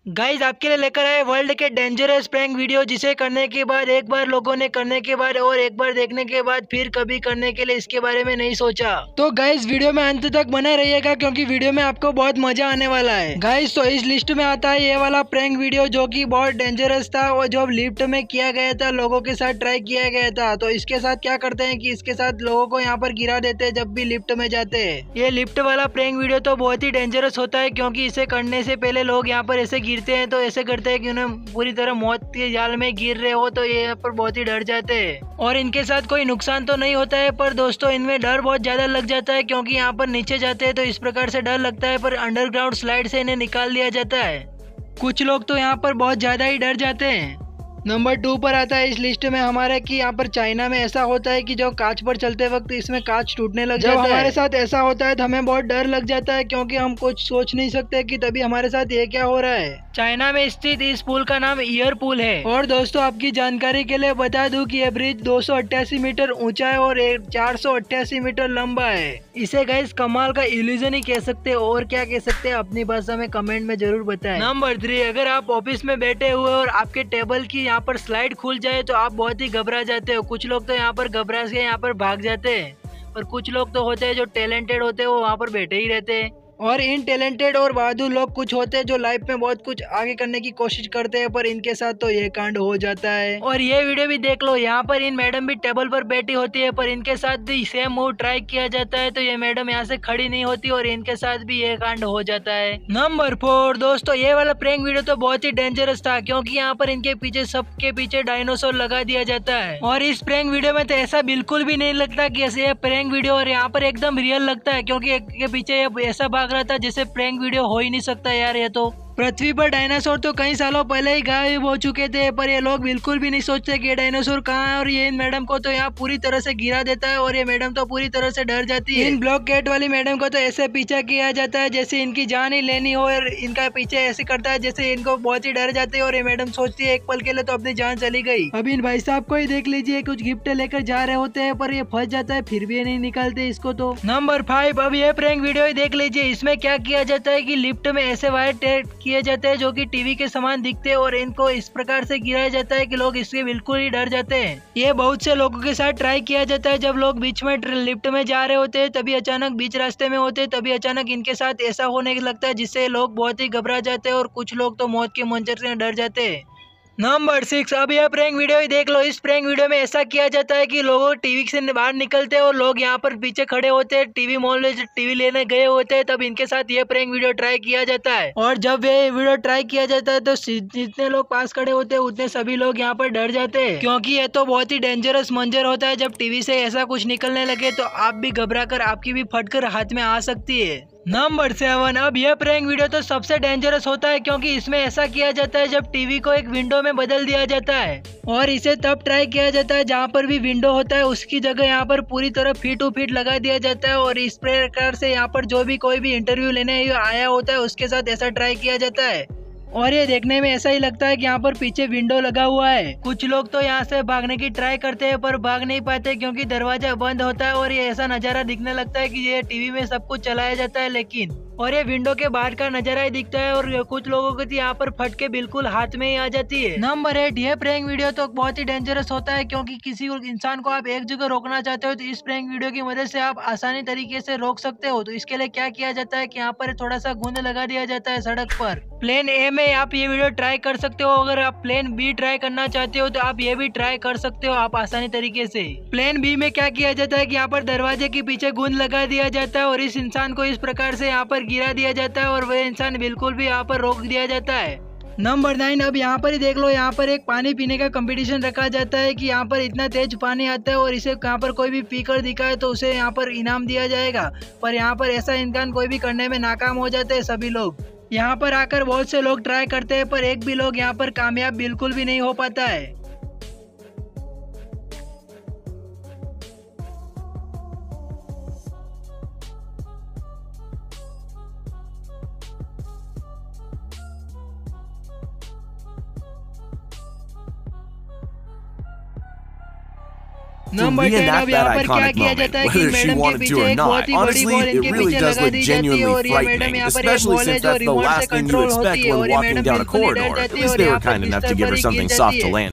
Guys आपके लिए लेकर आए वर्ल्ड के डेंजरस प्रैंक वीडियो, जिसे करने के बाद एक बार लोगों ने करने के बाद और एक बार देखने के बाद फिर कभी करने के लिए इसके बारे में नहीं सोचा। तो गाइज वीडियो में अंत तक बने रहिएगा क्योंकि वीडियो में आपको बहुत मजा आने वाला है। गाइज तो इस लिस्ट में आता है ये वाला प्रैंक वीडियो जो कि बहुत डेंजरस था और जो लिफ्ट में किया गया था, लोगों के साथ ट्राई किया गया था। तो इसके साथ क्या करते हैं कि इसके साथ लोगों को यहाँ पर गिरा देते हैं जब भी लिफ्ट में जाते हैं। ये लिफ्ट वाला प्रैंक वीडियो तो बहुत ही डेंजरस होता है क्योंकि इसे करने से पहले लोग यहाँ पर ऐसे गिरते हैं तो ऐसे करते हैं कि उन्हें पूरी तरह मौत के जाल में गिर रहे हो, तो ये यहाँ पर बहुत ही डर जाते हैं। और इनके साथ कोई नुकसान तो नहीं होता है, पर दोस्तों इनमें डर बहुत ज्यादा लग जाता है क्योंकि यहाँ पर नीचे जाते हैं तो इस प्रकार से डर लगता है, पर अंडरग्राउंड स्लाइड से इन्हें निकाल दिया जाता है। कुछ लोग तो यहाँ पर बहुत ज्यादा ही डर जाते हैं। नंबर 2 पर आता है इस लिस्ट में हमारे कि यहाँ पर चाइना में ऐसा होता है कि जो कांच पर चलते वक्त इसमें कांच टूटने लग जाता है। हमारे साथ ऐसा होता है तो हमें बहुत डर लग जाता है क्योंकि हम कुछ सोच नहीं सकते कि तभी हमारे साथ ये क्या हो रहा है। चाइना में स्थित इस पुल का नाम ईयर पुल है। और दोस्तों आपकी जानकारी के लिए बता दूं कि यह ब्रिज 288 मीटर ऊंचा है और 488 मीटर लंबा है। इसे गाइस कमाल का इल्यूजन ही कह सकते हैं, और क्या कह सकते हैं अपनी भाषा में कमेंट में जरूर बताएं। नंबर 3, अगर आप ऑफिस में बैठे हुए और आपके टेबल की यहाँ पर स्लाइड खुल जाए तो आप बहुत ही घबरा जाते हो। कुछ लोग तो यहाँ पर घबरा के यहाँ पर भाग जाते हैं, और कुछ लोग तो होते हैं जो टैलेंटेड होते हैं वो वहाँ पर बैठे ही रहते हैं। और इन टैलेंटेड और बहादुर लोग कुछ होते हैं जो लाइफ में बहुत कुछ आगे करने की कोशिश करते हैं, पर इनके साथ तो ये कांड हो जाता है। और ये वीडियो भी देख लो, यहाँ पर इन मैडम भी टेबल पर बैठी होती है, पर इनके साथ भी सेम मूव ट्राई किया जाता है तो ये मैडम यहाँ से खड़ी नहीं होती और इनके साथ भी ये कांड हो जाता है। नंबर 4, दोस्तों ये वाला प्रैंक वीडियो तो बहुत ही डेंजरस था क्योंकि यहाँ पर इनके पीछे सबके पीछे डायनासोर लगा दिया जाता है। और इस प्रैंक वीडियो में तो ऐसा बिल्कुल भी नहीं लगता कि ऐसे ये प्रैंक वीडियो, और यहाँ पर एकदम रियल लगता है क्योंकि एक के पीछे ऐसा भाग रहा था जैसे प्रैंक वीडियो हो ही नहीं सकता यार। ये तो पृथ्वी पर डायनासोर तो कई सालों पहले ही गायब हो चुके थे, पर ये लोग बिल्कुल भी नहीं सोचते कि ये डायनासोर कहाँ है। और ये इन मैडम को तो यहाँ पूरी तरह से गिरा देता है और ये मैडम तो पूरी तरह से डर जाती है। इन ब्लॉक गेट वाली मैडम को तो ऐसे पीछा किया जाता है जैसे इनकी जान ही लेनी हो, और इनका पीछे ऐसे करता है जैसे इनको बहुत ही डर जाते हैं, और ये मैडम सोचती है एक पल के लिए तो अपनी जान चली गई। अब इन भाई साहब को ही देख लीजिए, कुछ गिफ्ट लेकर जा रहे होते हैं पर ये फंस जाता है, फिर भी ये नहीं निकालते इसको। तो नंबर 5, अब ये प्रैंक वीडियो ही देख लीजिए। इसमें क्या किया जाता है कि लिफ्ट में ऐसे वायर टाइट किए जाते हैं जो कि टीवी के समान दिखते हैं, और इनको इस प्रकार से गिराया जाता है कि लोग इससे बिल्कुल ही डर जाते हैं। ये बहुत से लोगों के साथ ट्राई किया जाता है। जब लोग बीच में लिफ्ट में जा रहे होते हैं तभी अचानक बीच रास्ते में होते हैं तभी अचानक इनके साथ ऐसा होने लगता है जिससे लोग बहुत ही घबरा जाते हैं और कुछ लोग तो मौत के मंजर से डर जाते हैं। नंबर 6, अब यह प्रैंक वीडियो ही देख लो। इस प्रैंक वीडियो में ऐसा किया जाता है कि लोग टीवी से बाहर निकलते हैं और लोग यहाँ पर पीछे खड़े होते हैं, टीवी मॉल में टीवी लेने गए होते हैं, तब इनके साथ ये प्रैंक वीडियो ट्राई किया जाता है। और जब ये वीडियो ट्राई किया जाता है तो जितने लोग पास खड़े होते हैं उतने सभी लोग यहाँ पर डर जाते हैं क्योंकि ये तो बहुत ही डेंजरस मंजर होता है। जब टीवी से ऐसा कुछ निकलने लगे तो आप भी घबरा कर आपकी भी फटकर हाथ में आ सकती है। नंबर 7, अब यह प्रैंक वीडियो तो सबसे डेंजरस होता है क्योंकि इसमें ऐसा किया जाता है जब टीवी को एक विंडो में बदल दिया जाता है, और इसे तब ट्राई किया जाता है जहां पर भी विंडो होता है उसकी जगह यहाँ पर पूरी तरह फीट टू फीट लगा दिया जाता है, और इस प्रकार से यहाँ पर जो भी कोई भी इंटरव्यू लेने आया होता है उसके साथ ऐसा ट्राई किया जाता है। और ये देखने में ऐसा ही लगता है कि यहाँ पर पीछे विंडो लगा हुआ है। कुछ लोग तो यहाँ से भागने की ट्राई करते हैं पर भाग नहीं पाते क्योंकि दरवाजा बंद होता है, और ये ऐसा नजारा दिखने लगता है कि ये टीवी में सब कुछ चलाया जाता है लेकिन और ये विंडो के बाहर का नजारा ही दिखता है, और कुछ लोगों को तो यहाँ पर फटके बिल्कुल हाथ में ही आ जाती है। नंबर 8, ये प्रैंक वीडियो तो बहुत ही डेंजरस होता है क्योंकि किसी इंसान को आप एक जगह रोकना चाहते हो तो इस प्रैंक वीडियो की मदद से आप आसानी तरीके से रोक सकते हो। तो इसके लिए क्या किया जाता है कि यहाँ पर थोड़ा सा गोंद लगा दिया जाता है सड़क पर। प्लेन ए में आप ये वीडियो ट्राई कर सकते हो, अगर आप प्लेन बी ट्राई करना चाहते हो तो आप ये भी ट्राई कर सकते हो आप आसानी तरीके से। प्लेन बी में क्या किया जाता है कि यहाँ पर दरवाजे के पीछे गोंद लगा दिया जाता है और इस इंसान को इस प्रकार से यहाँ पर गिरा दिया जाता है और वह इंसान बिल्कुल भी यहाँ पर रोक दिया जाता है। नंबर 9, अब यहाँ पर ही देख लो, यहाँ पर एक पानी पीने का कंपटीशन रखा जाता है कि यहाँ पर इतना तेज पानी आता है और इसे यहाँ पर कोई भी पीकर दिखाए तो उसे यहाँ पर इनाम दिया जाएगा, पर यहाँ पर ऐसा इंसान कोई भी करने में नाकाम हो जाते हैं। सभी लोग यहाँ पर आकर बहुत से लोग ट्राई करते हैं पर एक भी लोग यहाँ पर कामयाब बिल्कुल भी नहीं हो पाता है। नंबर 10 अब यहाँ पर क्या किया जाता है कि मैडम के पीछे एक बहुत ही बड़ी बॉल इनके पीछे लगा दी जाती है और ये मैडम यहाँ पर एक बॉल है जो रिमोट से कंट्रोल होती है और ये मैडम बिल्कुल ही डर जाती है और यहाँ पर बिस्तर पर गिर जाती है।